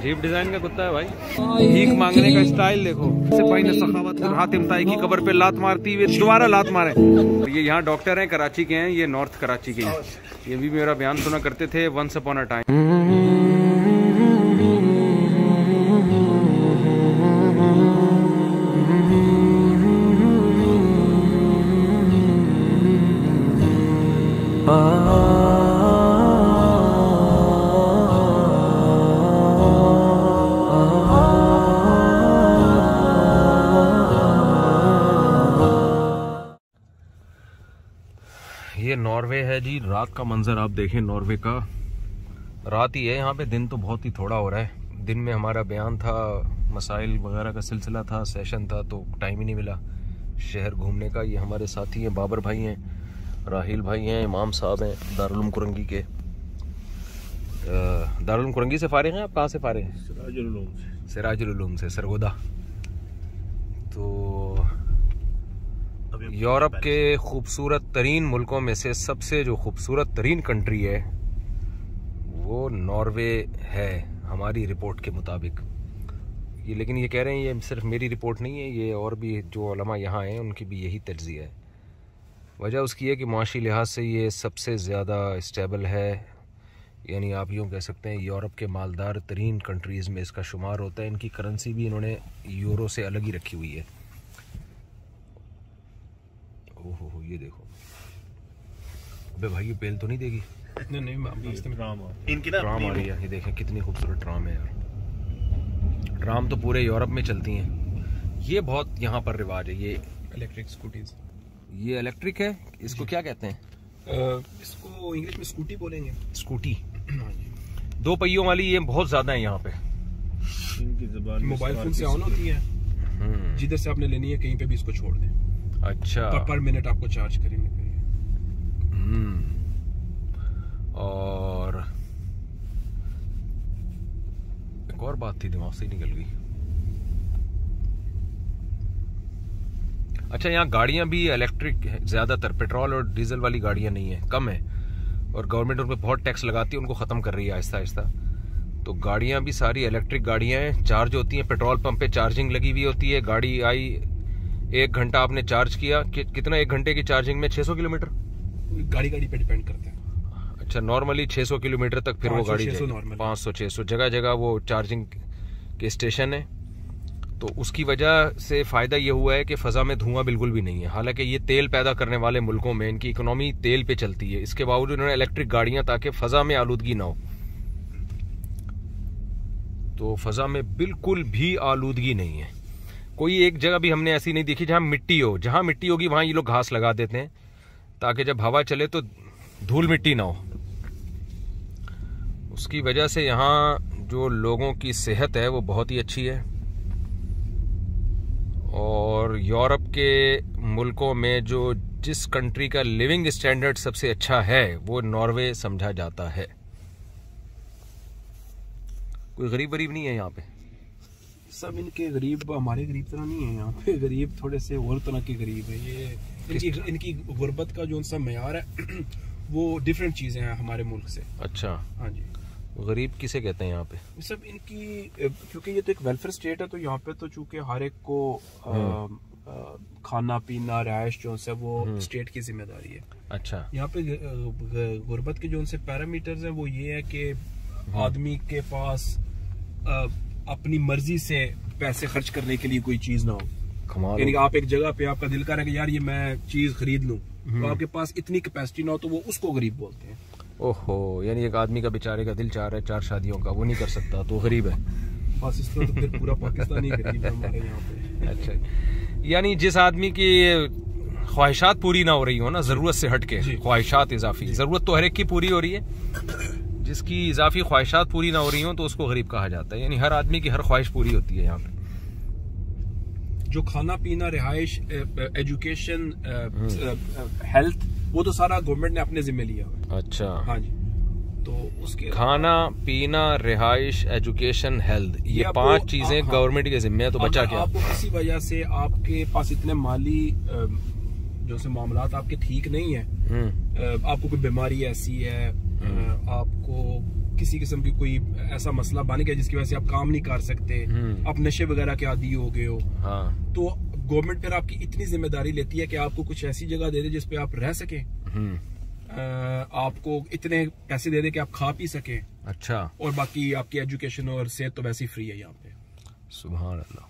अजीब डिजाइन का कुत्ता है भाई। भीख मांगने का स्टाइल देखो। सिपाही ने सखावत राहत इम्ताई की कब्र पे लात मारती हुई दोबारा लात मारे। ये यहाँ डॉक्टर हैं, कराची के हैं, ये नॉर्थ कराची के हैं। ये भी मेरा बयान सुना करते थे वंस अपॉन अ टाइम। ये नॉर्वे है जी। रात का मंजर आप देखें नॉर्वे का। रात ही है यहाँ पे, दिन तो बहुत ही थोड़ा हो रहा है। दिन में हमारा बयान था, मसाइल वगैरह का सिलसिला था, सेशन था, तो टाइम ही नहीं मिला शहर घूमने का। ये हमारे साथी हैं, बाबर भाई हैं, राहिल भाई हैं, इमाम साहब हैं दारुल उलूम कुरंगी के। दारुल उलूम कुरंगी से फारिग हैं आप? कहाँ से फारिग हैं? सिराजुल उलूम से, सरगोदा। तो यूरोप के खूबसूरत तरीन मुल्कों में से सबसे जो खूबसूरत तरीन कंट्री है वो नॉर्वे है हमारी रिपोर्ट के मुताबिक। ये लेकिन ये कह रहे हैं, ये सिर्फ मेरी रिपोर्ट नहीं है, ये और भी जो उलमा यहाँ हैं उनकी भी यही तज्ज़िया है। वजह उसकी है कि माशी लिहाज से ये सबसे ज़्यादा स्टेबल है, यानी आप यूँ कह सकते हैं यूरोप के मालदार तरीन कंट्रीज़ में इसका शुमार होता है। इनकी करेंसी भी इन्होंने यूरो से अलग ही रखी हुई है। ओहो ये देखो, अबे भाई ये बेल तो नहीं देगी? नहीं इनकी ना ट्राम आ रही है। ये देखें कितनी खूबसूरत ट्राम है यार। ट्राम तो पूरे यूरोप में चलती हैं। ये बहुत यहाँ पर रिवाज है। ये इलेक्ट्रिक स्कूटीज, ये इलेक्ट्रिक है, इसको क्या कहते हैं? इसको इंग्लिश में स्कूटी बोलेंगे। स्कूटी, दो पहियों वाली। ये बहुत ज्यादा है यहाँ पे। इनकी ज़बान मोबाइल फोन से ऑन होती है, जिधर से आपने लेनी है कहीं पे भी इसको छोड़ दें। अच्छा, पर मिनट आपको चार्ज करेंगे। और एक और बात थी, दिमाग से ही निकल गई। अच्छा, यहाँ गाड़ियां भी इलेक्ट्रिक है ज्यादातर, पेट्रोल और डीजल वाली गाड़ियां नहीं है, कम है। और गवर्नमेंट उन पर बहुत टैक्स लगाती है, उनको खत्म कर रही है आहिस्ता आहिस्ता। तो गाड़ियां भी सारी इलेक्ट्रिक गाड़ियां हैं, चार्ज होती हैं, पेट्रोल पंप पे चार्जिंग लगी हुई होती है। गाड़ी आई, 1 घंटा आपने चार्ज किया, कितना 1 घंटे की चार्जिंग में? 600 किलोमीटर, गाड़ी पे डिपेंड करता है। अच्छा, नॉर्मली 600 किलोमीटर तक फिर वो गाड़ी 500-600 जगह जगह वो चार्जिंग के स्टेशन है। तो उसकी वजह से फ़ायदा ये हुआ है कि फ़ज़ा में धुआं बिल्कुल भी नहीं है। हालांकि ये तेल पैदा करने वाले मुल्कों में इनकी इकोनॉमी तेल पे चलती है, इसके बावजूद इन्होंने इलेक्ट्रिक गाड़ियाँ, ताकि फ़ज़ा में आलूदगी ना हो। तो फ़ज़ा में बिल्कुल भी आलूदगी नहीं है। कोई एक जगह भी हमने ऐसी नहीं देखी जहाँ मिट्टी हो। जहाँ मिट्टी होगी वहाँ ये लोग घास लगा देते हैं, ताकि जब हवा चले तो धूल मिट्टी ना हो। उसकी वजह से यहाँ जो लोगों की सेहत है वो बहुत ही अच्छी है। और यूरोप के मुल्कों में जो जिस कंट्री का लिविंग स्टैंडर्ड सबसे अच्छा है वो नॉर्वे समझा जाता है। कोई गरीब नहीं है यहाँ पे। सब इनके गरीब हमारे गरीब तरह नहीं है। यहाँ पे गरीब थोड़े से और तरह के गरीब है। ये इनकी गुर्बत का जो सा मेयार है वो डिफरेंट चीजें हैं हमारे मुल्क से। अच्छा, हाँ जी। गरीब किसे कहते हैं यहाँ पे? सब इनकी, क्योंकि ये तो एक वेलफेयर स्टेट है, तो यहाँ पे तो चूंकि हर एक को खाना पीना रिहाइश जो है वो स्टेट की जिम्मेदारी है। अच्छा, यहाँ पे गुर्बत के जो उनसे पैरामीटर्स हैं वो ये है कि आदमी के पास अपनी मर्जी से पैसे खर्च करने के लिए कोई चीज ना हो। यानी आप एक जगह पे आपका दिल कर रहा है कि यार ये मैं चीज खरीद लूं, तो आपके पास इतनी कैपेसिटी ना हो, तो वो उसको गरीब बोलते हैं। ओहो, यानी एक आदमी का बेचारे का दिल चाह रहा है 4 शादियों का, वो नहीं कर सकता तो गरीब है। बस इस तरह तो फिर पूरा पाकिस्तान ही गरीब है हमारे यहाँ पे। अच्छा, यानी जिस आदमी की ख्वाहिशात पूरी ना हो रही हो ना, जरूरत से हट के ख्वाहिशात इजाफी, जरूरत तो हर एक की पूरी हो रही है, जिसकी इजाफी ख्वाहिशात पूरी ना हो रही हो तो उसको गरीब कहा जाता है। यानी हर आदमी की हर ख्वाहिश पूरी होती है यहाँ पे। जो खाना पीना रिहाइश एजुकेशन हेल्थ वो तो सारा गवर्नमेंट ने अपने जिम्मे लिया हुआ है। अच्छा, हाँ जी। तो उसके खाना पीना रिहाइश एजुकेशन हेल्थ, ये 5 चीजें गवर्नमेंट के जिम्मे है। तो बचा क्या? आपको किसी वजह से आपके पास इतने माली जो से मामलात आपके ठीक नहीं है, आपको कोई बीमारी ऐसी है, आपको किसी किस्म की कोई ऐसा मसला बन गया जिसकी वजह से आप काम नहीं कर सकते, आप नशे वगैरह के आदी हो गए हो, तो गवर्नमेंट फिर आपकी इतनी जिम्मेदारी लेती है कि आपको कुछ ऐसी जगह दे दे जिसपे आप रह सके, आपको इतने पैसे दे दे कि आप खा पी सके। अच्छा। और बाकी आपकी एजुकेशन और सेहत तो वैसे ही फ्री है यहाँ पे। सुभान अल्लाह।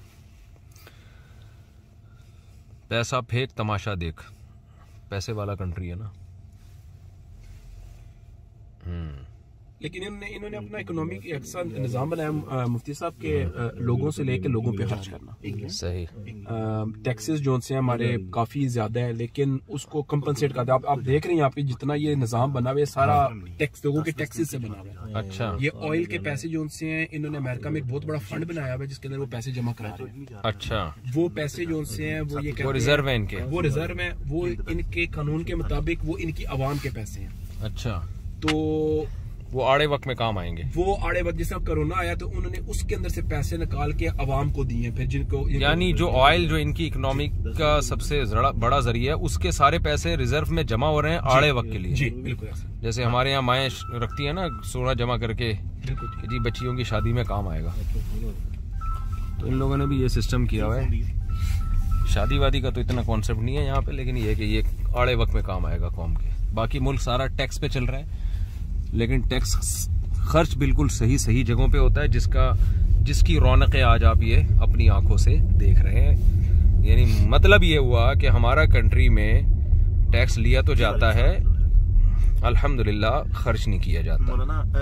पैसा फेंक तमाशा देख, पैसे वाला कंट्री है ना। लेकिन इन्होंने अपना इकोनॉमिक ऐसा निजाम बनाया मुफ्ती साहब के, लोगों से लेके लोगों पे खर्च करना। सही। टैक्सेस जो से हमारे काफी ज्यादा है, लेकिन उसको कंपनसेट करते हैं। आप देख रहे हैं यहाँ पे जितना ये निजाम बना हुआ है सारा टैक्स, लोगों के टैक्सेस से बना हुआ है। अच्छा। ये ऑयल के पैसे जो से हैं, इन्होंने अमेरिका में एक बहुत बड़ा फंड बनाया हुआ है जिसके अंदर वो पैसे जमा कराते हैं। अच्छा। वो पैसे जो से हैं वो ये रिजर्व है इनके, वो रिजर्व है, वो इनके कानून के मुताबिक वो इनकी आवाम के पैसे हैं। अच्छा। तो वो आड़े वक्त में काम आएंगे। वो आड़े वक्त जैसे कोरोना आया तो उन्होंने उसके अंदर से पैसे निकाल के अवाम को दिए, फिर जिनको यानी जो ऑयल जो इनकी इकोनॉमी का सबसे बड़ा जरिया है, उसके सारे पैसे रिजर्व में जमा हो रहे हैं आड़े वक्त के लिए। जी बिल्कुल। जैसे हमारे यहाँ माएँ रखती है ना सोना जमा करके, जी बच्चियों की शादी में काम आएगा, तो इन लोगों ने भी ये सिस्टम किया हुआ है। शादी वादी का तो इतना कॉन्सेप्ट नहीं है यहाँ पे, लेकिन ये कि ये आड़े वक्त में काम आएगा कौम के। बाकी मुल्क सारा टैक्स पे चल रहा है, लेकिन टैक्स खर्च बिल्कुल सही जगहों पे होता है, जिसकी रौनकें आज आप ये अपनी आंखों से देख रहे हैं। यानी मतलब ये हुआ कि हमारा कंट्री में टैक्स लिया तो जाता है, अल्हम्दुलिल्लाह खर्च नहीं किया जाता।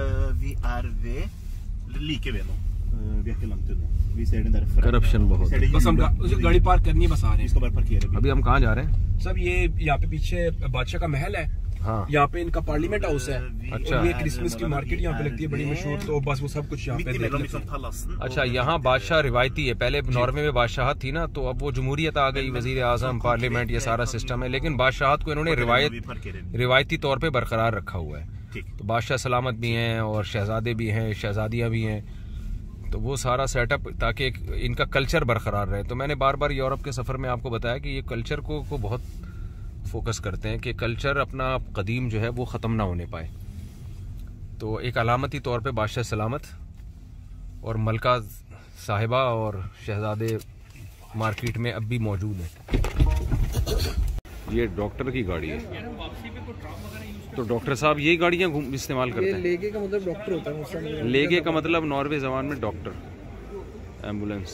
करप्शन बहुत। बस हम गाड़ी पार्क करनी है, बस आ रहे हैं। अभी हम कहाँ जा रहे हैं? सब ये यहाँ पे पीछे बादशाह का महल है। हाँ। यहाँ पे इनका पार्लियामेंट हाउस है। अच्छा। और ये क्रिसमस की मार्केट यहाँ पे लगती है बड़ी मशहूर, तो बस वो सब कुछ यहाँ पे देख लेते हैं। अच्छा, यहाँ बादशाह रिवायती है। पहले नॉर्वे में बादशाहत थी ना, तो अब वो जमहूरियत आ गई, वजीर आजम, पार्लियामेंट, ये सारा सिस्टम है, लेकिन बादशाहत को इन्होंने रिवायती तौर पे बरकरार रखा हुआ है। तो बादशाह सलामत भी हैं और शहजादे भी हैं, शहजादियाँ भी हैं, तो वो सारा सेटअप ताकि इनका कल्चर बरकरार रहे। तो मैंने बार बार यूरोप के सफ़र में आपको बताया कि ये कल्चर को बहुत फोकस करते हैं कि कल्चर अपना कदीम जो है वो ख़त्म ना होने पाए। तो एक अलामती तौर पे बादशाह सलामत और मलका साहिबा और शहजादे मार्केट में अब भी मौजूद हैं। ये डॉक्टर की गाड़ी है, तो डॉक्टर साहब यही गाड़ियाँ इस्तेमाल करते हैं। लेगे का मतलब डॉक्टर होता है। लेगे का मतलब नॉर्वे जबान में डॉक्टर, एम्बुलेंस।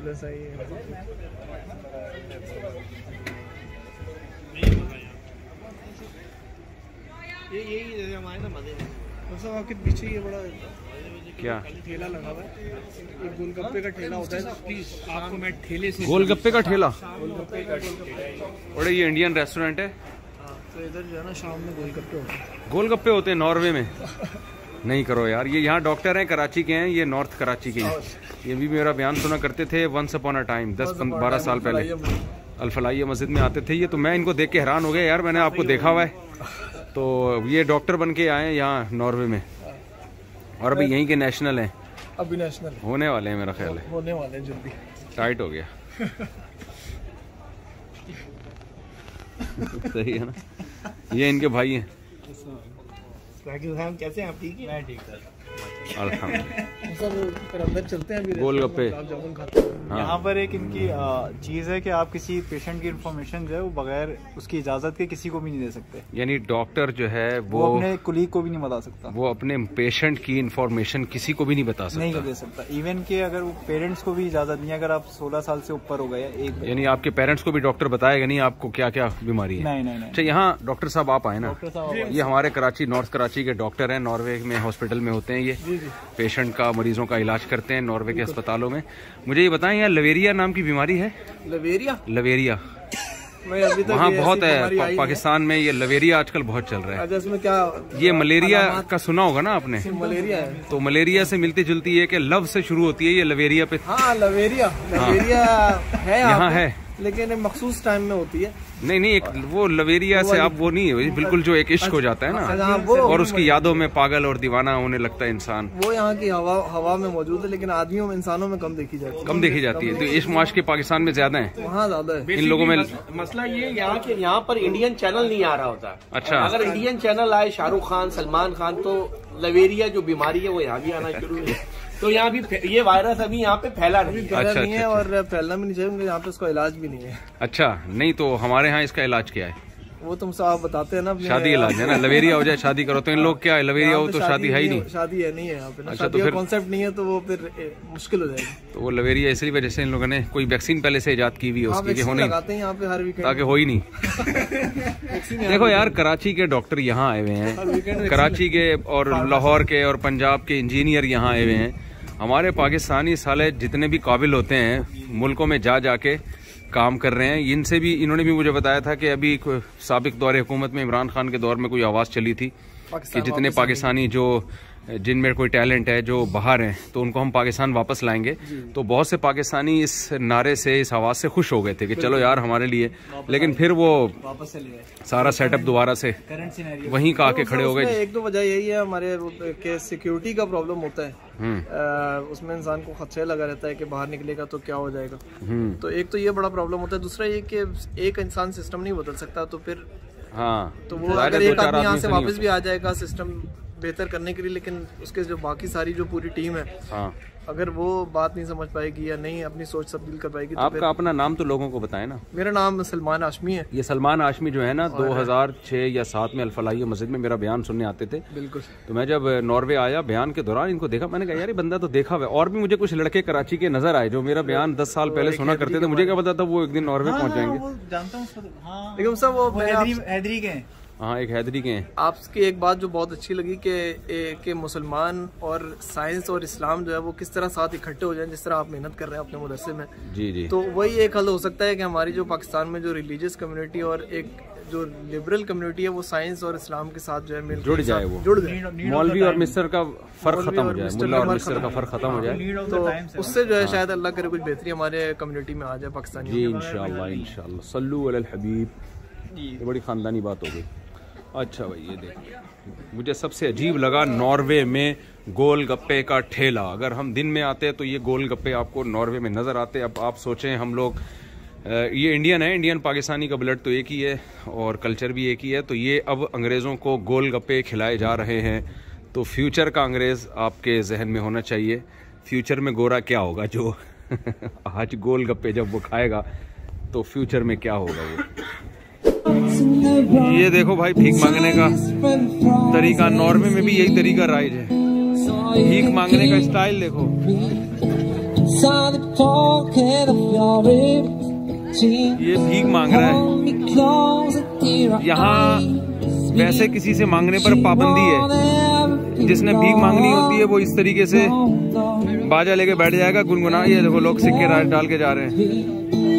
यही हमारे ना मजे में आपके पीछे ये बड़ा क्या ठेला लगा हुआ है, ये गोलगप्पे का ठेला होता है। प्लीज आपको मैं ठेले से गोलगप्पे का ठेला, गोलगप्पे का और ये इंडियन रेस्टोरेंट है। तो इधर जो है ना शाम में गोलगप्पे होते हैं। गोलगप्पे होते हैं नॉर्वे में? नहीं करो यार, ये यहाँ डॉक्टर हैं, कराची के हैं, ये नॉर्थ कराची के हैं। ये भी मेरा बयान सुना करते थे वंस अपॉन अ टाइम, 10-12 साल पहले अल-फलाहिया मस्जिद में आते थे ये। तो मैं इनको देख के हैरान हो गया, यार मैंने आपको देखा हुआ है। तो ये डॉक्टर बन के आए यहाँ नॉर्वे में, और अभी यहीं के नेशनल हैं। अभी नेशनल होने वाले हैं, मेरा ख्याल है होने वाले हैं जल्दी। टाइट हो गया। सही है ना, ये इनके भाई हैं। कैसे हैं आप? ठीक है, मैं ठीक है। अंदर चलते हैं, गोलगप्पे। हाँ। यहाँ पर एक इनकी चीज है कि आप किसी पेशेंट की इन्फॉर्मेशन जो है वो बगैर उसकी इजाजत के किसी को भी नहीं दे सकते। यानी डॉक्टर जो है वो अपने कुलीग को भी नहीं बता सकता, वो अपने पेशेंट की इन्फॉर्मेशन किसी को भी नहीं बता सकता, नहीं दे सकता। इवन के अगर वो पेरेंट्स को भी इजाजत नहीं, अगर आप 16 साल से ऊपर हो गए एक, यानी आपके पेरेंट्स को भी डॉक्टर बताएगा नहीं आपको क्या क्या बीमारी है। नहीं। अच्छा, यहाँ डॉक्टर साहब आप आए ना, ये हमारे कराची, नॉर्थ कराची के डॉक्टर हैं, नॉर्वे में हॉस्पिटल में होते हैं ये, पेशेंट का, मरीजों का इलाज करते हैं नॉर्वे के अस्पतालों में। मुझे ये बताएं, यहाँ लवेरिया नाम की बीमारी है? लवेरिया वहाँ बहुत है पाकिस्तान में, ये लवेरिया आजकल बहुत चल रहा है। इसमें क्या ये मलेरिया का सुना होगा ना आपने? मलेरिया है, तो मलेरिया से मिलती जुलती है कि लव से शुरू होती है, ये लवेरिया पे। हाँ, लवेरिया है, यहाँ है। लेकिन मखसूस टाइम में होती है। नहीं एक वो लवेरिया से आप वो नहीं है बिल्कुल जो एक इश्क हो जाता है ना, और उसकी यादों में पागल और दीवाना होने लगता है इंसान, वो यहाँ की हवा में मौजूद है, लेकिन आदमियों में, इंसानों में कम देखी जाती है। तो इश्क माश्क के पाकिस्तान में ज्यादा है, वहाँ ज्यादा है इन लोगों में। मसला ये यहाँ पर इंडियन चैनल नहीं आ रहा होता। अच्छा, अगर इंडियन चैनल आए, शाहरुख खान, सलमान खान, तो लवेरिया जो बीमारी है वो यहाँ भी आना शुरू हुई। तो यहाँ भी ये वायरस अभी यहाँ पे फैला नहीं है और फैलना भी नहीं चाहिए, क्योंकि यहाँ पे उसका इलाज भी नहीं है। अच्छा, नहीं तो हमारे यहाँ इसका इलाज क्या है? वो तुमसे आप बताते हैं ना, शादी इलाज है ना, लवेरिया हो जाए शादी करो। तो इन लोग क्या है, लवेरिया हो तो शादी है ही नहीं, शादी है नहीं है यहाँ पे। अच्छा, तो फिर कॉन्सेप्ट नहीं है तो वो फिर मुश्किल हो जाएगी। तो वो लवेरिया इसलिए वजह से इन लोगों ने कोई वैक्सीन पहले से इजाद की हुई है उसकी, होने लगाते हैं यहाँ पे हर वीकेंड, ताकि हो ही नहीं। देखो यार, कराची के डॉक्टर यहाँ आए हुए हैं, कराची के और लाहौर के और पंजाब के इंजीनियर यहाँ आए हुए हैं। हमारे पाकिस्तानी साले जितने भी काबिल होते हैं मुल्कों में जाके काम कर रहे हैं। इनसे भी, इन्होंने भी मुझे बताया था कि अभी साबिक दौर हुकूमत में इमरान खान के दौर में कोई आवाज़ चली थी कि जितने पाकिस्तानी जो जिनमें कोई टैलेंट है जो बाहर हैं तो उनको हम पाकिस्तान वापस लाएंगे। तो बहुत से पाकिस्तानी इस नारे से, इस आवाज़ से खुश हो गए थे कि चलो यार हमारे लिए, लेकिन फिर वो सारा सेटअप दोबारा से वहीं का आके खड़े हो गए। एक दो वजह यही है हमारे के सिक्योरिटी का प्रॉब्लम होता है, उसमें इंसान को खदशा लगा रहता है कि बाहर निकलेगा तो क्या हो जाएगा। तो एक तो ये बड़ा प्रॉब्लम होता है, दूसरा ये कि एक इंसान सिस्टम नहीं बदल सकता, तो फिर तो वो अगर एक आदमी यहाँ से वापस भी आ जाएगा सिस्टम बेहतर करने के लिए, लेकिन उसके जो बाकी सारी जो पूरी टीम है, अगर वो बात नहीं समझ पाएगी या नहीं अपनी सोच तब्दील कर पाएगी। तो आपका अपना नाम तो लोगों को बताएं ना। मेरा नाम सलमान हाशमी है। ये सलमान हाशमी जो है ना, 2006 या 7 में अल-फलाहिया मस्जिद में मेरा बयान सुनने आते थे। बिल्कुल। तो मैं जब नॉर्वे आया, बयान के दौरान इनको देखा, मैंने कहा यार ये बंदा तो देखा हुआ है। और भी मुझे कुछ लड़के कराची के नजर आए जो मेरा बयान 10 साल पहले सुना करते थे। मुझे क्या पता था वो एक दिन नॉर्वे पहुंच जाएंगे। लेकिन सब वो हैदरी के हैं। हाँ, एक हैदरी के हैं। आपकी एक बात जो बहुत अच्छी लगी कि मुसलमान और साइंस और इस्लाम जो है वो किस तरह साथ इकट्ठे हो जाएं, जिस तरह आप मेहनत कर रहे हैं अपने मदरसे में। जी। तो वही एक हल हो सकता है कि हमारी जो पाकिस्तान में जो रिलीजियस कम्युनिटी और एक जो लिबरल कम्युनिटी है वो साइंस और इस्लाम के साथ जो है जुड़ जाए, मौलवी और मिस्टर का फर्क खत्म हो जाए, मुल्ला और मिस्टर का फर्क खत्म हो जाए, तो उससे जो है शायद अल्लाह करे कुछ बेहतरी हमारे कम्युनिटी में आ जाए पाकिस्तानी। जी इंशाल्लाह सल्लू अलल हबीब। ये बड़ी खानदानी बात हो गई। अच्छा भाई, ये देखिए, मुझे सबसे अजीब लगा नॉर्वे में गोलगप्पे का ठेला। अगर हम दिन में आते हैं तो ये गोलगप्पे आपको नॉर्वे में नज़र आते। अब आप सोचें, हम लोग ये इंडियन है, इंडियन पाकिस्तानी का ब्लड तो एक ही है और कल्चर भी एक ही है। तो ये अब अंग्रेज़ों को गोलगप्पे खिलाए जा रहे हैं। तो फ्यूचर का अंग्रेज़ आपके जहन में होना चाहिए। फ्यूचर में गोरा क्या होगा जो आज गोलगप्पे जब वो खाएगा तो फ्यूचर में क्या होगा वो। ये देखो भाई, भीख मांगने का तरीका, नॉर्वे में भी यही तरीका राइज है। भीख मांगने का स्टाइल देखो। ये भीख मांग रहा है। यहाँ वैसे किसी से मांगने पर पाबंदी है। जिसने भीख मांगनी होती है वो इस तरीके से बाजा लेके बैठ जाएगा, गुनगुना। ये देखो लोग सिक्के डाल के जा रहे हैं।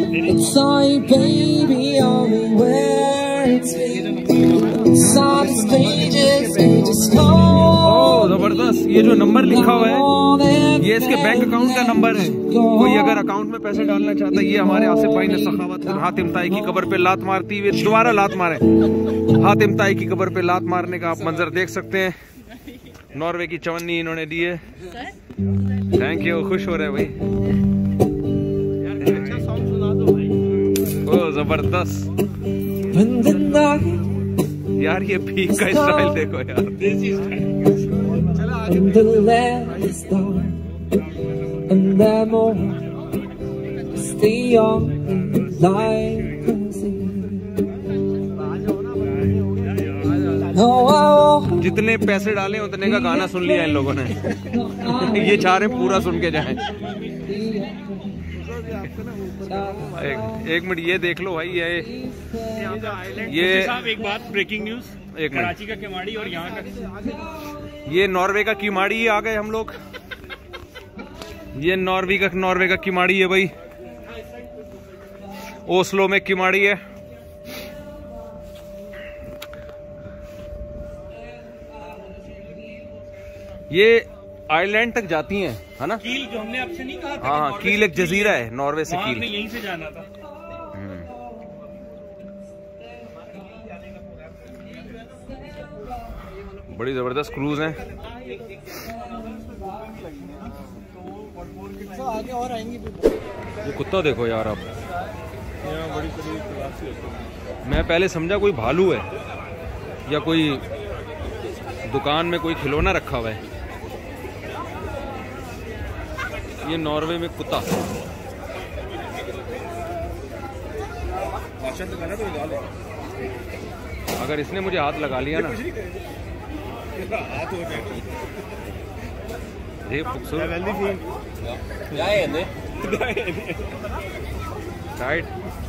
जबरदस्त। ये जो नंबर लिखा हुआ है ये इसके बैंक अकाउंट का नंबर है। कोई अगर अकाउंट में पैसे डालना चाहता है। ये हमारे आसिफ भाई ने सखावत हातिम ताई की कब्र पे लात मारती हुई दोबारा लात मारे। हातिम ताई की कब्र पे लात मारने का आप मंजर देख सकते हैं। नॉर्वे की चवन्नी इन्होंने दी है। थैंक यू, खुश हो रहे भाई। ओ जबरदस्त यार, ये भीख का स्टाइल देखो यार, देसी स्टाइल। जितने पैसे डाले उतने का गाना सुन लिया इन लोगों ने। ये चाह रहे पूरा सुन के जाएं। एक मिनट, ये देख लो भाई, ये एक बात, ब्रेकिंग न्यूज, कराची का किमाड़ी और यहाँ का, ये नॉर्वे का किमाड़ी आ गए हम लोग। ये नॉर्वे का किमाड़ी है भाई। ओस्लो में किमाड़ी है। ये आइलैंड तक जाती हैं, है ना? कील जो हमने आपसे नहीं कहा था। हाँ, कील एक जजीरा है नॉर्वे से। कील यहीं से जाना था। बड़ी जबरदस्त क्रूज है। आगे और आएंगी। ये कुत्ता देखो यार आप, मैं पहले समझा कोई भालू है या कोई दुकान में कोई खिलौना रखा हुआ है। ये नॉर्वे में कुत्ता। अगर इसने मुझे हाथ लगा लिया ना, ये खूबसूरत राइट,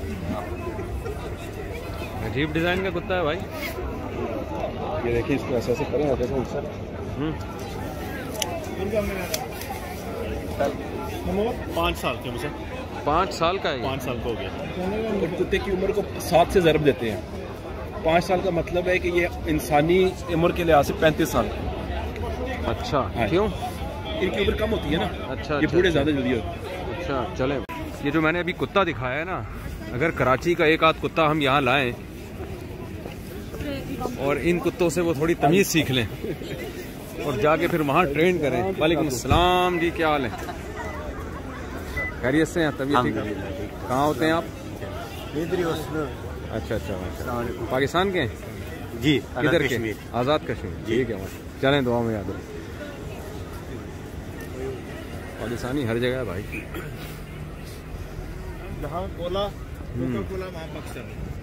अजीब डिजाइन का कुत्ता है भाई। ये देखिए, इसको ऐसे ऐसे करें, ऐसे ऊपर। 5 साल के मुझे 5 साल का है। 5 साल का हो गया। और कुत्ते की उम्र को 7 से ज़रब देते हैं। 5 साल का मतलब है कि ये इंसानी उम्र के लिहाज से 35 साल। अच्छा, हाँ। क्यों? इनकी उम्र कम होती है ना। अच्छा, ये बूढ़े ज़्यादा जल्दी होते हैं। अच्छा चलें। ये जो मैंने अभी कुत्ता दिखाया है ना, अगर कराची का एक आध कुत्ता हम यहाँ लाएं और इन कुत्तों से वो थोड़ी तमीज़ सीख लें और जाके फिर वहाँ ट्रेन करें। वालेकुम अस्सलाम जी, क्या हाल है? खैरियत से हैं? तबीयत ठीक है? कहाँ होते हैं आप? अच्छा अच्छा, पाकिस्तान के हैं जी? किधर के? आज़ाद कश्मीर। ठीक है, चलें, दुआ में याद रखें। पाकिस्तानी हर जगह है भाई। जहाँ कोला कोला वहाँ बक्सर।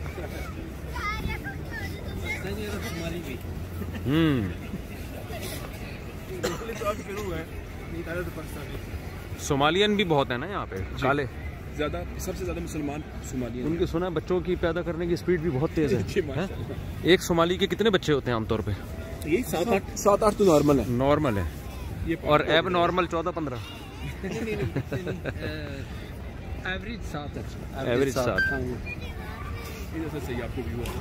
सोमालियन भी बहुत है ना यहाँ पे, काले ज़्यादा, सबसे ज़्यादा मुसलमान सोमालियन। उनके सुना है बच्चों की पैदा करने की स्पीड भी बहुत तेज है। एक सोमाली के कितने बच्चे होते हैं आमतौर पे? यही 7-8 तो नॉर्मल है। नॉर्मल है, और एब नॉर्मल 14-15। एवरेज 7 है। एवरेज 7। सही आपको व्यू है।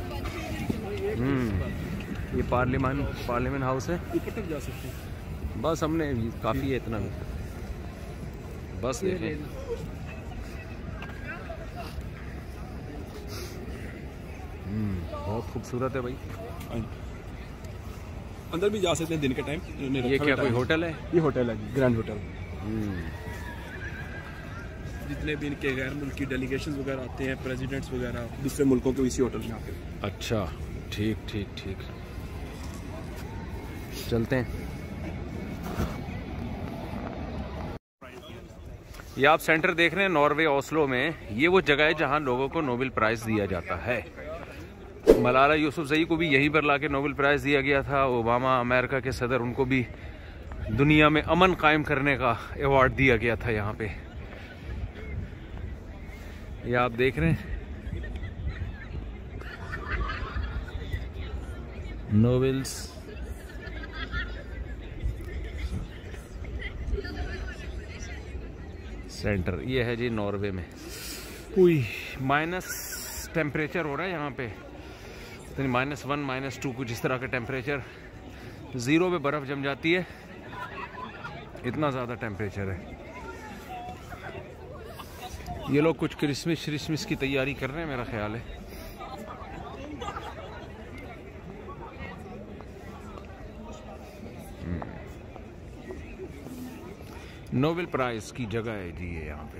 ये पार्लियामेंट हाउस है। ऊपर तक जा सकते हैं। बस हमने काफ़ी है इतना भी। बस देखें, बहुत खूबसूरत है भाई। अंदर भी जा सकते हैं दिन के टाइम। ये क्या कोई होटल है? ये होटल है, ग्रैंड होटल। जितने भी इनके गैर मुल्की डेलीगेशन वगैरह आते हैं, प्रेसिडेंट्स वगैरह दूसरे मुल्कों के, इसी होटल में आते हैं। अच्छा, ठीक ठीक ठीक, चलते हैं। ये आप सेंटर देख रहे हैं नॉर्वे ओस्लो में। ये वो जगह है जहां लोगों को नोबेल प्राइज़ दिया जाता है। मलाला यूसुफजई को भी यहीं पर लाके नोबेल प्राइज़ दिया गया था। ओबामा अमेरिका के सदर, उनको भी दुनिया में अमन कायम करने का अवार्ड दिया गया था यहाँ पे। ये आप देख रहे हैं नोबेल्स सेंटर। ये है जी नॉर्वे में। कोई माइनस टेम्परेचर हो रहा है यहाँ पे, -1 -2 कुछ इस तरह का टेम्परेचर। 0 पे बर्फ़ जम जाती है, इतना ज़्यादा टेम्परेचर है। ये लोग कुछ क्रिसमस की तैयारी कर रहे हैं मेरा ख्याल है। नोबेल प्राइज की जगह है जी ये यहाँ पे।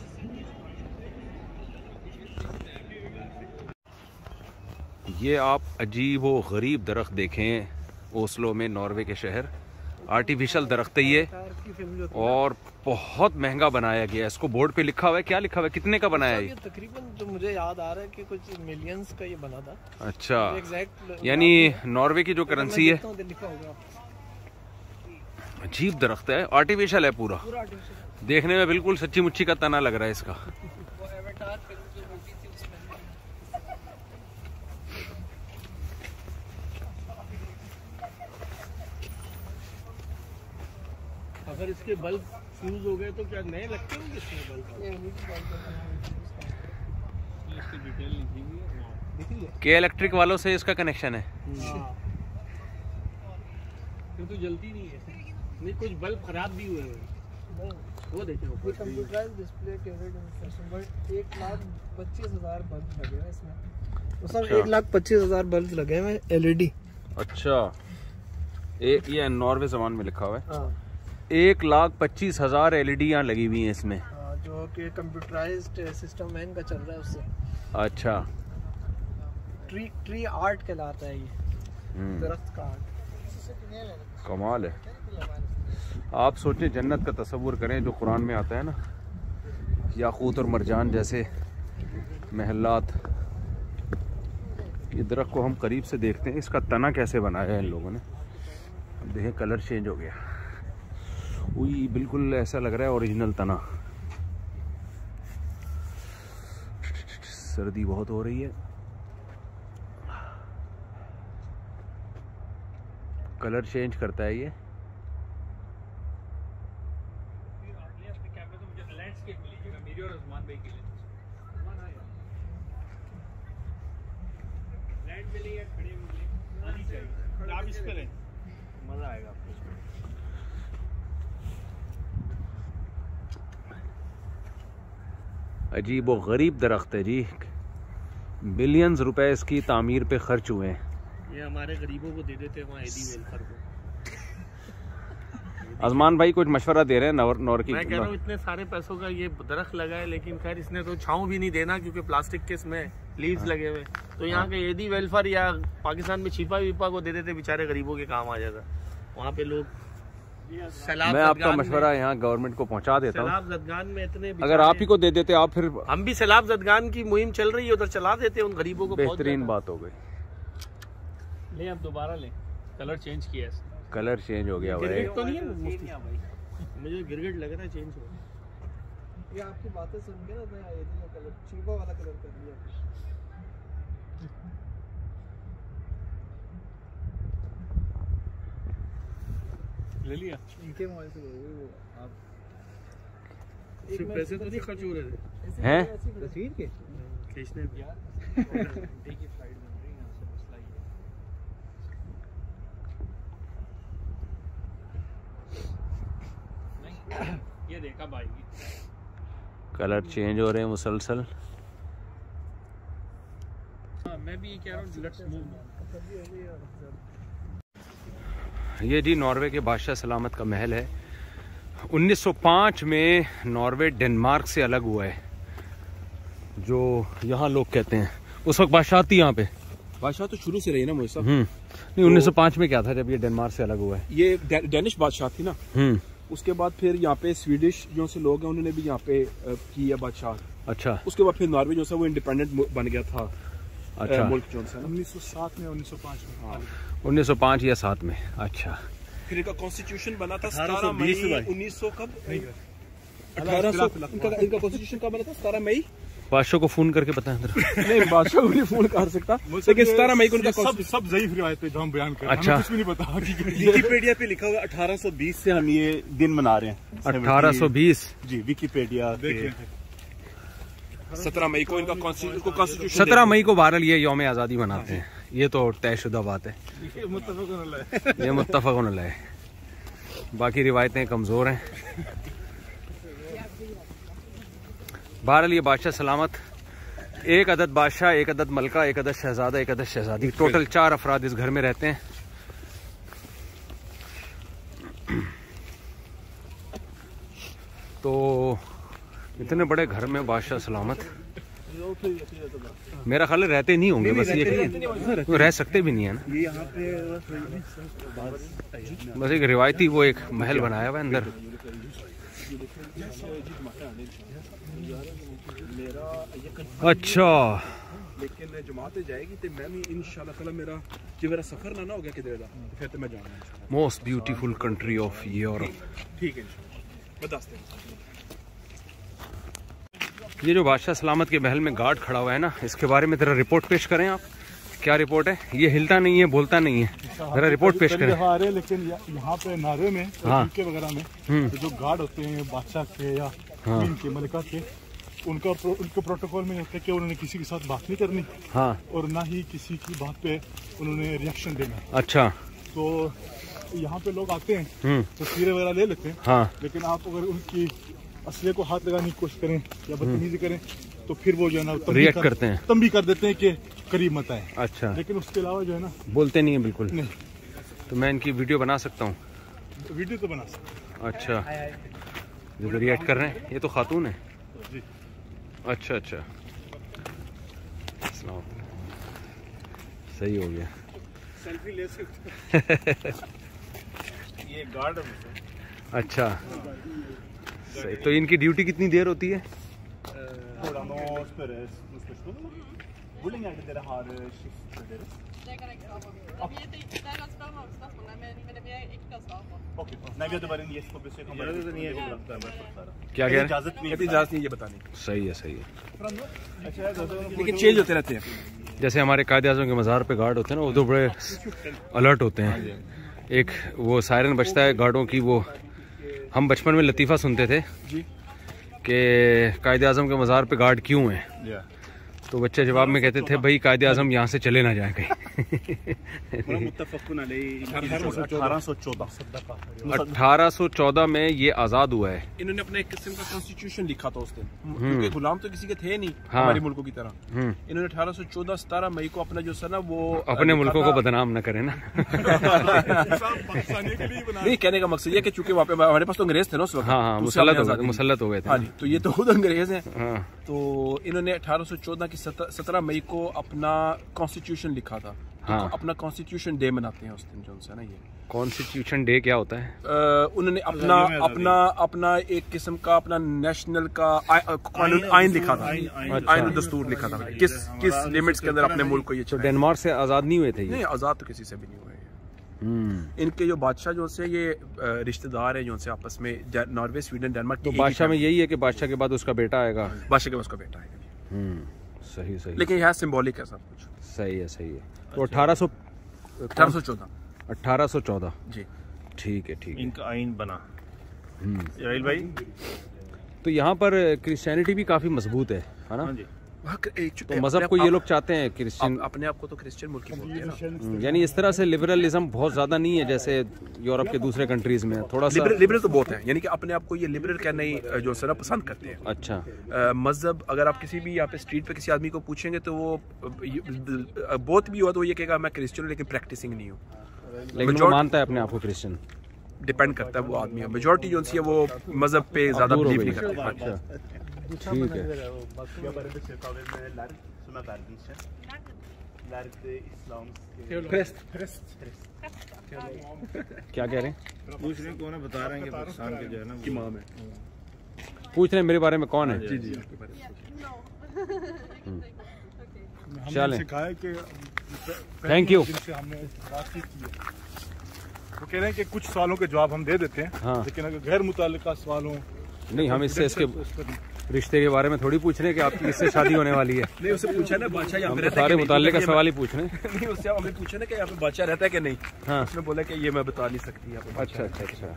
ये आप अजीब व गरीब दरख्त देखें ओस्लो में, नॉर्वे के शहर। आर्टिफिशियल दरख्त है ये, और बहुत महंगा बनाया गया है। इसको बोर्ड पे लिखा हुआ है, क्या लिखा हुआ है, कितने का बनाया है ये? तकरीबन जो मुझे याद आ रहा है कि कुछ मिलियंस का ये बना था। अच्छा, एग्जैक्ट यानी नॉर्वे की जो करेंसी है। अजीब दरख्त है, आर्टिफिशियल है पूरा। देखने में बिल्कुल सच्ची मुच्ची का तना लग रहा है इसका। अगर इसके बल्ब फ्यूज हो गए तो क्या नए लगते होंगे इसमें बल्ब? इसकी डिटेल लिखी हुई है के इलेक्ट्रिक वालों से इसका कनेक्शन है। तो जलती नहीं है। नहीं, कुछ बल्ब खराब भी हुए हैं। वो देखो computerised display carried instruction, but 1,25,000 bulb लगे हैं इसमें। तो सर 1,25,000 बल्ब लगे हैं LED। अच्छा, ये नॉर्वे जबान में लिखा हुआ है। 1,25,000 LED यहाँ लगी हुई हैं इसमें, जो कि कंप्यूटराइज्ड सिस्टम है इनका चल रहा है उससे। अच्छा, ट्री आर्ट कहलाता है ये, दरख्त का आर्ट। कमाल है। आप सोचें, जन्नत का तस्वुर करें जो कुरान में आता है ना, याकूत और मरजान जैसे महलात। ये दरख्त को हम करीब से देखते हैं, इसका तना कैसे बनाया है इन लोगों ने। अब देखें कलर चेंज हो गया, वही बिल्कुल ऐसा लग रहा है ओरिजिनल तना। सर्दी बहुत हो रही है, कलर चेंज करता है ये। मजा आएगा आपको इसमें। अजीब व गरीब दरख्त है जी, बिलियंस रुपए इसकी तामीर पे खर्च हुए हैं। ये हमारे गरीबों को दे देते हैं वहाँ एडी वेलफेयर को। आजमान भाई कुछ मशवरा दे रहे हैं नौर की। मैं कह रहा हूँ इतने सारे पैसों का ये दरख्त लगा है, लेकिन खैर इसने तो छांव भी नहीं देना क्योंकि प्लास्टिक के इसमें लीव्स लगे हुए। तो यहाँ के एडी वेलफेयर या पाकिस्तान में छिपा विपा को दे देते, बेचारे गरीबों के काम आ जाता। वहाँ पे लोग मैं आपका मशवरा यहाँ गवर्नमेंट को पहुँचा देता हूँ। सैलाब जदगान में इतने, अगर आप ही को दे देते आप, फिर हम भी सैलाब जदगान की मुहिम चल रही है उधर चला देते उन गरीबों को। बेहतरीन बात हो गई। ले अब दोबारा ले, कलर चेंज किया है। कलर चेंज हो गया भाई। गिरगिट तो नहीं है भाई, मुझे गिरगिट लग रहा है चेंज हो गया। ये आपकी बातें सुन के ना मैं ये कलर चीपा वाला कलर कर दिया। ले लिया इनके मोबाइल से। वो आप सिर्फ पैसे तो नहीं खर्च हो रहे थे हैं तस्वीर के खींचने पे यार। देखिए फ्लाइट बन रही है, यहाँ से मसला ये है। नहीं ये देखा भाई, कलर चेंज हो रहे हैं मुसलसल। मैं भी ये कह रहा हूँ लेट्स मूव। ये जी नॉर्वे के बादशाह सलामत का महल है। 1905 में नॉर्वे डेनमार्क से अलग हुआ है, जो यहाँ लोग कहते हैं। उस वक्त बादशाह थी यहाँ पे। बादशाह तो शुरू से रही ना मोहित साहब। नहीं, 1905 में क्या था जब ये डेनमार्क से अलग हुआ है? ये डेनिश बादशाह थी ना। उसके बाद फिर यहाँ पे स्वीडिश जो से लोग हैं उन्होंने भी यहाँ पे की है बादशाह। अच्छा। उसके बाद फिर नॉर्वे जो है वो इंडिपेंडेंट बन गया था। अच्छा। मुल्क जो है 1907 में 1905 में। हाँ 1905 या 7 में। अच्छा। फिर इनका कॉन्स्टिट्यूशन बना था 17 मई 1900 कब 1800। इनका कॉन्स्टिट्यूशन कब बना था? 17 मई। बादशाह को फोन करके बताएं। नहीं, बादशाह को नहीं फोन कर सकता, लेकिन 17 मई को उनका सब ज़ईफ रिवायत पे जो हम बयान कर रहे हैं। अच्छा। हमें कुछ भी नहीं पता। विकिपीडिया पे लिखा हुआ 1820 से हम ये दिन मना रहे हैं। 1820 जी, विकिपीडिया 17 मई को इनका कॉन्स्टिट्यूशन 17 मई को बहरहाल ये यौम आज़ादी मनाते हैं। ये तो तयशुदा बात है, ये मुत्तफ़क़ुन अलैह है। बाकी रिवायतें कमज़ोर हैं। बहरहाल ये बादशाह सलामत, एक अदद बादशाह, एक अदद मलका, एक अदद शहजादा, एक अदद शहजादी, टोटल 4 अफराद इस घर में रहते हैं। तो इतने बड़े घर में बादशाह सलामत, मेरा ख्याल है रहते नहीं होंगे। बस ये रह सकते भी नहीं है ना। ये यहाँ पे बस एक रिवायती वो एक महल बनाया हुआ है अंदर। अच्छा। लेकिन जमात जाएगी तो मैं भी इंशाल्लाह ताला मेरा सफर ना हो गया किधर का, फिर तो मैं जाऊंगा। Most beautiful country of Europe. ठीक है इंशाल्लाह, बताते हैं। ये जो बादशाह सलामत के महल में गार्ड खड़ा हुआ है ना, इसके बारे में जरा रिपोर्ट पेश करें आप। क्या रिपोर्ट है? ये हिलता नहीं है, बोलता नहीं है, जरा रिपोर्ट पेश करें। लेकिन यहाँ पे नारे में यूके वगैरह में जो गार्ड होते हैं बादशाह के या क्वीन के, मलिका के, उनके प्रोटोकॉल में होता है कि उन्होंने किसी के साथ बात नहीं करनी। हाँ। और ना ही किसी की बात पे उन्होंने रिएक्शन देना। अच्छा। तो यहाँ पे लोग आते हैं तस्वीरें वगैरह ले लेते हैं। हाँ। लेकिन आप अगर उनकी असले को हाथ लगाने की कोशिश करें या बदतमीजी करें तो फिर वो जो है ना रिएक्ट करते हैं, तंबी कर देते हैं कि करीब मत आए। अच्छा। लेकिन उसके अलावा जो है ना बोलते नहीं है बिल्कुल। नहीं। तो मैं इनकी वीडियो बना सकता हूँ? वीडियो तो बना सकते हैं। अच्छा, जो रिएक्ट कर रहे हैं ये तो खातून है जी। अच्छा अच्छा, सही हो गया। सेल्फी ले सकते ये गार्ड है। अच्छा सही। तो इनकी ड्यूटी कितनी देर होती है? क्या कह रहे हैं? इजाजत नहीं ये बताने की। सही है सही है। लेकिन चेंज होते रहते हैं। जैसे हमारे कायदे-आज़म के मज़ार पे गार्ड होते हैं ना, वो तो बड़े अलर्ट होते हैं। एक वो सायरन बजता है गार्डों की, वो हम बचपन में लतीफ़ा सुनते थे जी कि कायदे-आज़म के मज़ार पे गार्ड क्यों हैं, तो बच्चे जवाब में कहते थे भाई कायदे-आज़म यहाँ से चले ना जाए कहीं। 1814 में ये आज़ाद हुआ है। इन्होंने अपना एक किस्म का कॉन्स्टिट्यूशन लिखा था उस दिन, क्योंकि गुलाम तो किसी के थे नहीं हमारे मुल्कों की तरह। इन्होंने 1814-17 मई को अपना जो है ना वो अपने मुल्कों को बदनाम न करें ना। नहीं, कहने का मकसद ये कि चूंकि वहाँ पे हमारे पास तो अंग्रेज थे ना उस वक्त। हाँ, मुसल्लत हो गए थे। हाँ जी, तो ये तो खुद अंग्रेज हैं। तो इन्होंने 1814 की 17 मई को अपना कॉन्स्टिट्यूशन लिखा था। हाँ। तो अपना कॉन्स्टिट्यूशन डे मनाते हैं उस दिन जो है ना। ये कॉन्स्टिट्यूशन डे क्या होता है? उन्होंने अपना एक किस्म का अपना नेशनल का आइन लिखा था। आइन दस्तूर लिखा था किस लिमिट्स के अंदर अपने मुल्क को ये। तो डेनमार्क से आज़ाद नहीं हुए थे ये? नहीं, आज़ाद तो किसी से भी नहीं हुए। इनके जो बादशाह जो से ये रिश्तेदार है जो से आपस में, नॉर्वे, स्वीडन, डेनमार्क। तो बादशाह में यही है कि बादशाह के बाद उसका बेटा आएगा? बादशाह के बाद उसका बेटा आएगा। सही सही। लेकिन यह सिंबॉलिक है सब कुछ। सही है सही है। तो 1814 जी, ठीक है ठीक है। इनका आइन बना याहिल भाई। तो यहाँ पर क्रिश्चियनिटी भी काफ़ी मजबूत है ना? तो मजहब को ये लोग चाहते हैं क्रिश्चियन, अपने आप को तो क्रिश्चियन मुल्क बोलते हैं ना। यानी इस तरह से लिबरलिज्म बहुत ज़्यादा नहीं है जैसे यूरोप के दूसरे कंट्रीज में। थोड़ा सा लिबरल तो बहुत है, यानी कि अपने आप को ये लिबरल कहना ही जो है ना पसंद करते हैं। अच्छा, मजहब अगर आप किसी भी यहाँ पे स्ट्रीट पे किसी आदमी को पूछेंगे तो वो बहुत भी हुआ तो ये कहेगा मैं क्रिश्चियन हूँ लेकिन प्रैक्टिसिंग नहीं हूँ। लेकिन वो मानता है अपने आप को क्रिश्चियन। डिपेंड करता है वो आदमी। मेजॉरिटी जो है वो मजहब पे ज्यादा बिलीव नहीं करते। अच्छा ठीक है। क्या कह रहे हैं? पूछ रहे कौन है, बता रहे हैं कि पाकिस्तान के जो है ना इमाम है। पूछ रहे हैं मेरे बारे में कौन है? जी जी। चलें, सिखाया कि थैंक यू। हमने बातचीत की है, वो कह रहे हैं कि कुछ सवालों के जवाब हम दे देते हैं। हाँ। लेकिन अगर गैर मुताल्लिका सवाल हो, नहीं, हम इससे इसके रिश्ते के बारे में थोड़ी पूछ रहे हैं कि आपकी किससे शादी होने वाली है। नहीं, उससे पूछा ना बादशाह यहाँ पे रहता है सारे मुताल्लिक का सवाल ही पूछ रहे हैं। नहीं, उससे हमें पूछा ना कि यहाँ पे बादशाह रहता है कि नहीं। हाँ। उसने बोला कि ये मैं बता नहीं सकती यहाँ पे। अच्छा अच्छा अच्छा,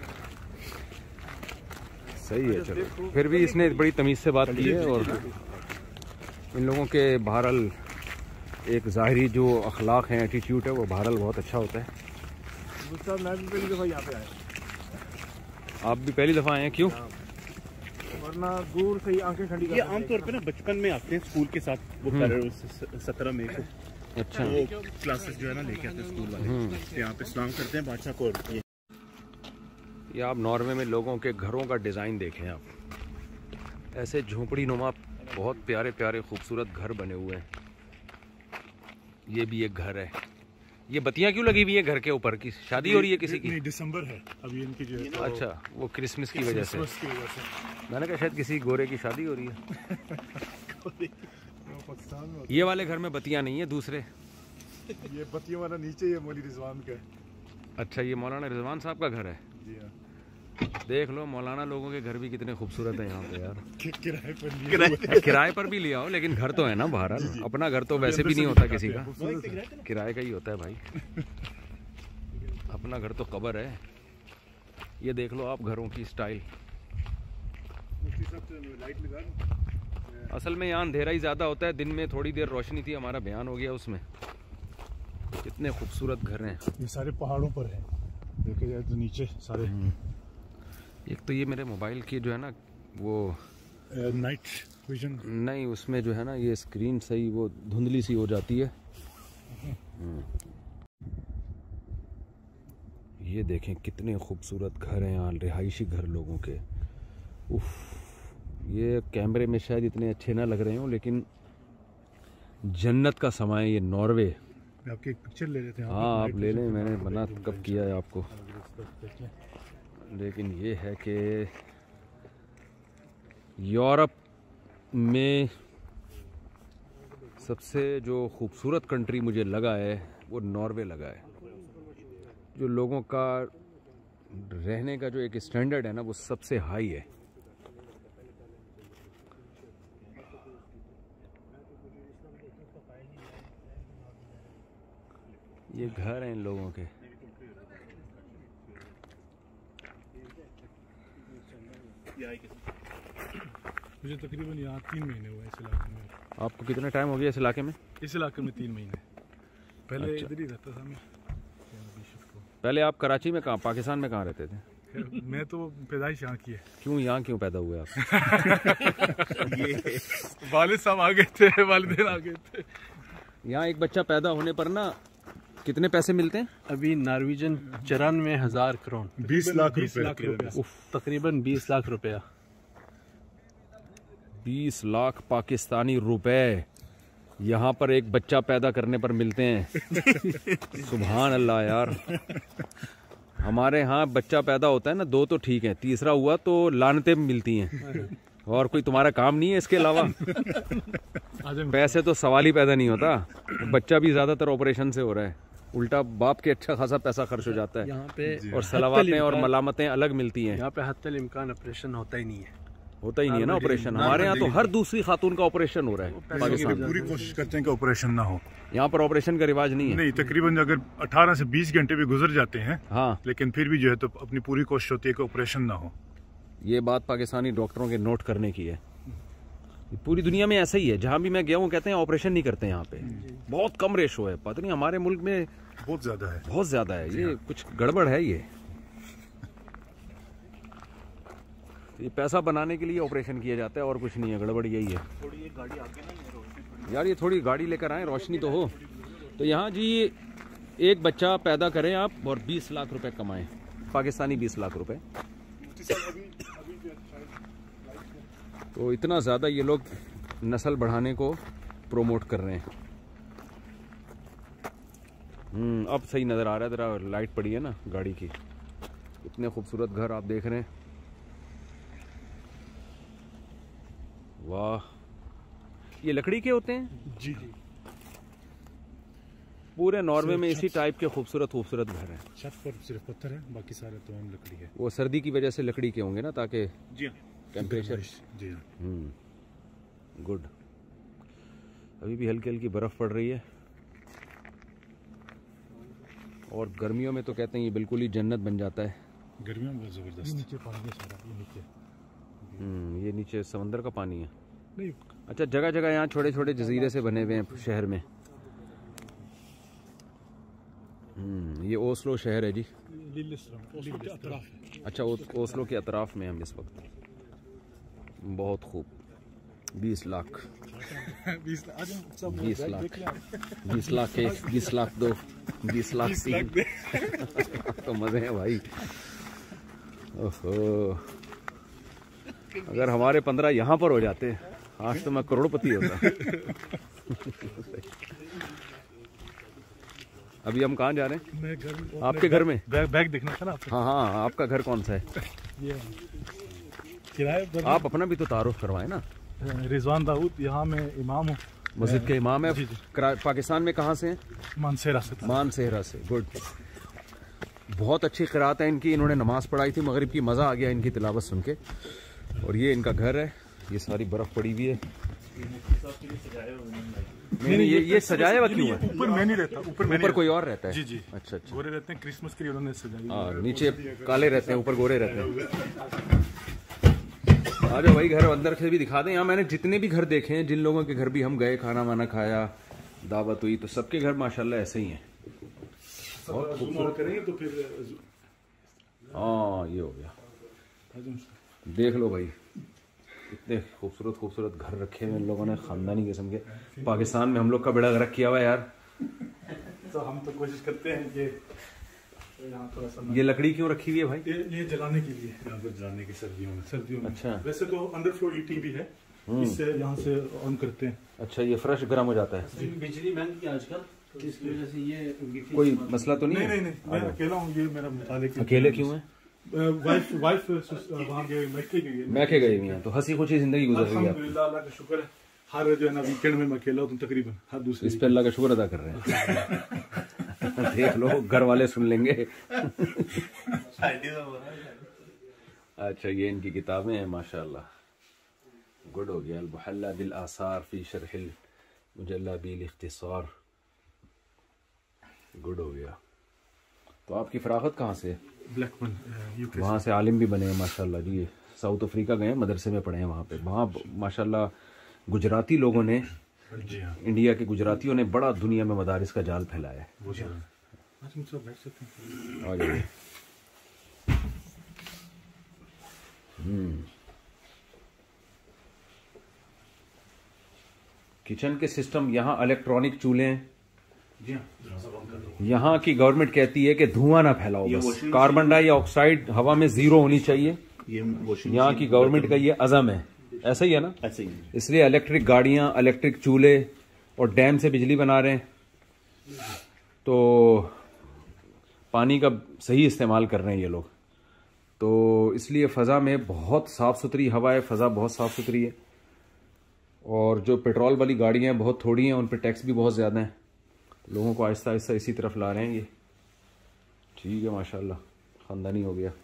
सही है। चलो, फिर भी इसने बड़ी तमीज़ से बात की है। और इन लोगों के बहरहाल एक ज़ाहिरी जो अखलाक हैं, एटीट्यूड है, वो बहरहाल बहुत अच्छा होता है। मैं भी पहली दफ़ा यहाँ पे आया। आप भी पहली दफ़ा आए हैं? क्यों? वरना दूर से ही आंखें ठंडी। ये आमतौर पे ना बचपन में आते हैं स्कूल के साथ, वो 17 मई को। अच्छा, वो क्लासेस जो है ना लेके आते हैं स्कूल वाले, यहाँ पे सलाम करते हैं बादशाह को। ये आप नॉर्वे में लोगों के घरों का डिज़ाइन देखें आप, ऐसे झोंपड़ी नुमा बहुत प्यारे प्यारे खूबसूरत घर बने हुए हैं। ये भी एक घर है। ये बत्तियां क्यों लगी हुई है घर के ऊपर? की शादी हो रही है किसी की? नहीं, दिसंबर है अभी इनकी जो है। अच्छा, वो क्रिसमस की वजह से। मैंने कहा शायद किसी गोरे की शादी हो रही है। ये वाले घर में बत्तियां नहीं है, दूसरे। ये बत्तियों वाला नीचे ये मौलवी रिजवान का है। अच्छा, ये मौलाना रिजवान साहब का घर है। जी हाँ। देख लो, मौलाना लोगों के घर भी कितने खूबसूरत हैं यहाँ पे यार। किराए पर किराए पर भी लिया हो, लेकिन घर तो है ना बाहर। अपना घर तो वैसे भी नहीं होता किसी का, किराए का ही होता है भाई। अपना घर तो कब्र है। ये देख लो आप घरों की स्टाइल। असल में यहाँ अंधेरा ही ज़्यादा होता है, दिन में थोड़ी देर रोशनी थी, हमारा बयान हो गया उसमें। कितने खूबसूरत घर हैं। ये सारे पहाड़ों पर है, देखे जाए तो नीचे सारे। एक तो ये मेरे मोबाइल की जो है ना वो नाइट विजन नहीं, उसमें जो है ना ये स्क्रीन सही वो धुंधली सी हो जाती है। ये देखें कितने खूबसूरत घर हैं यहाँ, रिहायशी घर लोगों के। उफ, ये कैमरे में शायद इतने अच्छे ना लग रहे हों, लेकिन जन्नत का समय है ये नॉर्वे। आपकी एक पिक्चर ले लेते हैं। हाँ आप ले लें, मैंने मना कब किया है आपको। लेकिन ये है कि यूरोप में सबसे जो खूबसूरत कंट्री मुझे लगा है वो नॉर्वे लगा है। जो लोगों का रहने का जो एक स्टैंडर्ड है ना, वो सबसे हाई है। ये घर हैं इन लोगों के। मुझे तकरीबन यहाँ 3 महीने हुए इस इलाके में। आपको कितना टाइम हो गया इस इलाके में? इस इलाके में 3 महीने। पहले अच्छा। इधर ही रहता था मैं। पहले आप कराची में कहाँ, पाकिस्तान में कहाँ रहते थे? मैं तो पैदाइश यहाँ की है। क्यों यहाँ क्यों पैदा हुए आप? ये वालिद साहब आ गए थे, वालिदैन आ गए थे। यहाँ एक बच्चा पैदा होने पर ना कितने पैसे मिलते हैं? अभी नॉर्वेजियन 94,000 करोड़, 20 लाख रुपए। तकरीबन 20 लाख रुपया। 20 लाख पाकिस्तानी रुपए यहाँ पर एक बच्चा पैदा करने पर मिलते हैं। सुभान अल्लाह यार। हमारे यहाँ बच्चा पैदा होता है ना, 2 तो ठीक है, तीसरा हुआ तो लानतें मिलती हैं। और कोई तुम्हारा काम नहीं है इसके अलावा? पैसे तो सवाल ही पैदा नहीं होता। बच्चा भी ज्यादातर ऑपरेशन से हो रहा है, उल्टा बाप के अच्छा खासा पैसा खर्च हो जाता है यहाँ पे और सलावातें और मलामतें अलग मिलती हैं। यहाँ पे हत्तल इम्कान ऑपरेशन होता ही नहीं है। होता ही नहीं है ना ऑपरेशन। हमारे यहाँ तो हर दूसरी खातून का ऑपरेशन हो रहा है पाकिस्तान में। पूरी कोशिश करते हैं कि ऑपरेशन ना हो। यहाँ पर ऑपरेशन का रिवाज नहीं है। नहीं, तकरीबन अगर 18 से 20 घंटे भी गुजर जाते हैं, हाँ, लेकिन फिर भी जो है तो अपनी पूरी कोशिश होती है कि ऑपरेशन ना हो। ये बात पाकिस्तानी डॉक्टरों के नोट करने की है। पूरी दुनिया में ऐसा ही है, जहाँ भी मैं गया हूँ कहते हैं ऑपरेशन नहीं करते यहाँ पे। बहुत कम रेशो है, पता नहीं हमारे मुल्क में बहुत ज्यादा है, बहुत ज्यादा है। ये कुछ गड़बड़ है। ये पैसा बनाने के लिए ऑपरेशन किया जाता है और कुछ नहीं है, गड़बड़ यही है। यार ये थोड़ी गाड़ी लेकर आए, रोशनी तो हो। तो यहाँ जी एक बच्चा पैदा करें आप और 20 लाख रुपए कमाएं, पाकिस्तानी 20 लाख रुपए। तो इतना ज़्यादा ये लोग नस्ल बढ़ाने को प्रोमोट कर रहे हैं। अब सही नज़र आ रहा है, जरा लाइट पड़ी है ना गाड़ी की। इतने खूबसूरत घर आप देख रहे हैं। वाह, ये लकड़ी के होते हैं जी। पूरे नॉर्वे में इसी टाइप के खूबसूरत खूबसूरत घर हैं। छत पर सिर्फ पत्थर है, बाकी सारे तो हम लकड़ी है। वो सर्दी की वजह से लकड़ी के होंगे ना, ताकि जी टेम्परेचर। जी हाँ। गुड। अभी भी हल्की हल्की बर्फ पड़ रही है और गर्मियों में तो कहते हैं ये बिल्कुल ही जन्नत बन जाता है। गर्मियों में जबरदस्त। नीचे पानी है सारा, ये नीचे। ये नीचे समंदर का पानी है। नहीं, अच्छा, जगह जगह यहाँ छोटे छोटे जजीरे से बने हुए हैं शहर में। ये ओस्लो शहर है जी। अच्छा, ओस्लो के अतराफ में हम इस वक्त। बहुत खूब। 20 लाख 20 लाख 20 लाख 1, 20 लाख 2, 20 लाख 3। तो मजे हैं भाई। ओहो, अगर हमारे 15 यहाँ पर हो जाते आज तो मैं करोड़पति होता। अभी हम कहाँ जा रहे हैं? मैं घर, आपके घर में बैग देखना था ना आपको। हाँ हाँ, आपका घर कौन सा है? ये किराए पर। आप अपना भी तो तारुफ करवाए ना। रिजवान दाऊद, यहाँ मैं इमाम हूँ, मस्जिद के इमाम है। पाकिस्तान में कहाँ से हैं? मानसेरा से। मानसेहरा से। गुड। बहुत अच्छी क़िरात है इनकी। इन्होंने नमाज पढ़ाई थी मगरिब की, मज़ा आ गया इनकी तिलावत सुन के। और ये इनका घर है, ये सारी बर्फ़ पड़ी हुई है। नहीं, ये सजाया हुआ क्यों है? ऊपर मैं नहीं रहता, ऊपर कोई और रहता है। जी जी। अच्छा अच्छा। गोरे रहते हैं, क्रिसमस के लिए उन्होंने सजाई। हाँ, नीचे काले रहते हैं, ऊपर गोरे रहते हैं। आ जाओ भाई, घर अंदर से भी दिखा दें। यहाँ मैंने जितने भी घर देखे हैं, जिन लोगों के घर भी हम गए, खाना वाना खाया, दावत हुई, तो सबके घर माशाल्लाह ऐसे ही हैं। बहुत खूबसूरत करेंगे तो फिर। हाँ, ये हो गया। देख लो भाई, इतने खूबसूरत खूबसूरत घर रखे हुए इन लोगों ने, खानदानी किस्म के। पाकिस्तान में हम लोग का बेड़ा गर्क किया हुआ है यार। तो हम तो कोशिश करते हैं कि ये लकड़ी क्यों रखी हुई है भाई? ये जलाने के लिए, यहाँ पर जलाने की सर्दियों में। अच्छा, वैसे तो अंडर फ्लोर हीटिंग भी है, इससे यहाँ से ऑन करते हैं। अच्छा, ये फ्रेश गर्म हो जाता है। बिजली महंगी है आजकल, इसकी वजह से ये कोई मसला तो नहीं है? नहीं, मैं अकेला हूँ, ये मेरा मुतालिक। अकेले क्यों है? वाइफ वहाँ गए, मैके गई हुई हैं, तो हंसी खुशी जिंदगी गुजर रही है। अल्हम्दुलिल्लाह, अल्लाह का शुक्र है। हर जो है ना वीकेंड में मैं अकेला हूँ तकरीबन हर दूसरे। इस पे अल्लाह का शुक्र अदा कर रहे हैं। देख लो, घर वाले सुन लेंगे। अच्छा, ये इनकी किताबें हैं माशाल्लाह, गुड हो गया। अल-मुहल्ला बिल आसार फी शरहिल मुजल्ला बिल इख्तिसार, गुड हो गया। तो आपकी फरागत कहाँ से? ब्लैकबर्न, वहाँ से आलिम भी बने हैं माशाल्लाह जी। साउथ अफ्रीका गए, मदरसे में पढ़े हैं वहाँ पे। वहाँ माशाल्लाह गुजराती लोगों ने, इंडिया के गुजरातियों ने बड़ा दुनिया में मदारिस का जाल फैलाया है। आ जाइए। किचन के सिस्टम, यहाँ इलेक्ट्रॉनिक चूल्हे हैं। यहाँ की गवर्नमेंट कहती है कि धुआं ना फैलाओ, बस कार्बन डाइऑक्साइड हवा में 0 होनी चाहिए। यहाँ की गवर्नमेंट का ये अज़म है, ऐसा ही है ना? ऐसे ही। इसलिए इलेक्ट्रिक गाड़ियाँ, इलेक्ट्रिक चूल्हे और डैम से बिजली बना रहे हैं, तो पानी का सही इस्तेमाल कर रहे हैं ये लोग। तो इसलिए फ़ज़ा में बहुत साफ़ सुथरी हवा है, फ़ज़ा बहुत साफ़ सुथरी है। और जो पेट्रोल वाली गाड़ियाँ बहुत थोड़ी हैं, उन पर टैक्स भी बहुत ज़्यादा है। लोगों को आहिस्ता आहिस्ता इसी तरफ ला रहे हैं ये। ठीक है, माशाल्लाह, ख़ानदानी हो गया।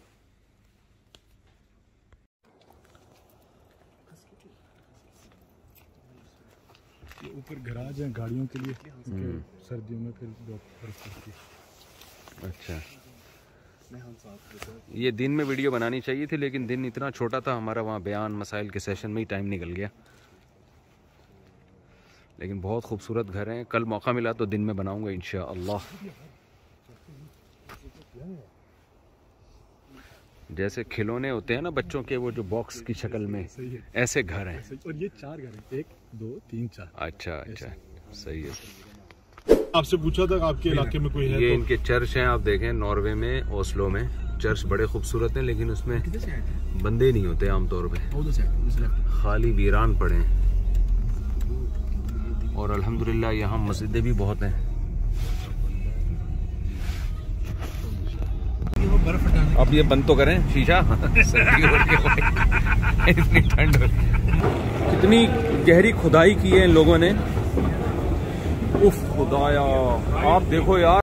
ऊपर गराज है गाड़ियों के लिए, सर्दियों में फिर बहुत बर्फ पड़ती है। अच्छा, ये दिन में वीडियो बनानी चाहिए थी, लेकिन दिन इतना छोटा था हमारा, वहाँ बयान मसाइल के सेशन में ही टाइम निकल गया। लेकिन बहुत खूबसूरत घर हैं, कल मौका मिला तो दिन में बनाऊंगा इंशाअल्लाह। जैसे खिलौने होते हैं ना बच्चों के, वो जो बॉक्स की शक्ल में, ऐसे घर हैं। और ये 4 घर हैं, 1 2 3 4। अच्छा अच्छा, सही है। आपसे पूछा था आपके इलाके में कोई है? ये इनके चर्च हैं, आप देखें, नॉर्वे में, ओस्लो में चर्च बड़े खूबसूरत हैं, लेकिन उसमें बंदे नहीं होते आमतौर पे, खाली वीरान पड़े हैं। और अल्हम्दुलिल्लाह यहाँ मस्जिदें भी बहुत हैं। अब ये बंद तो करें शीशा। इतनी ठंड, कितनी गहरी खुदाई की है इन लोगों ने। उफ खुदाया, आप देखो यार।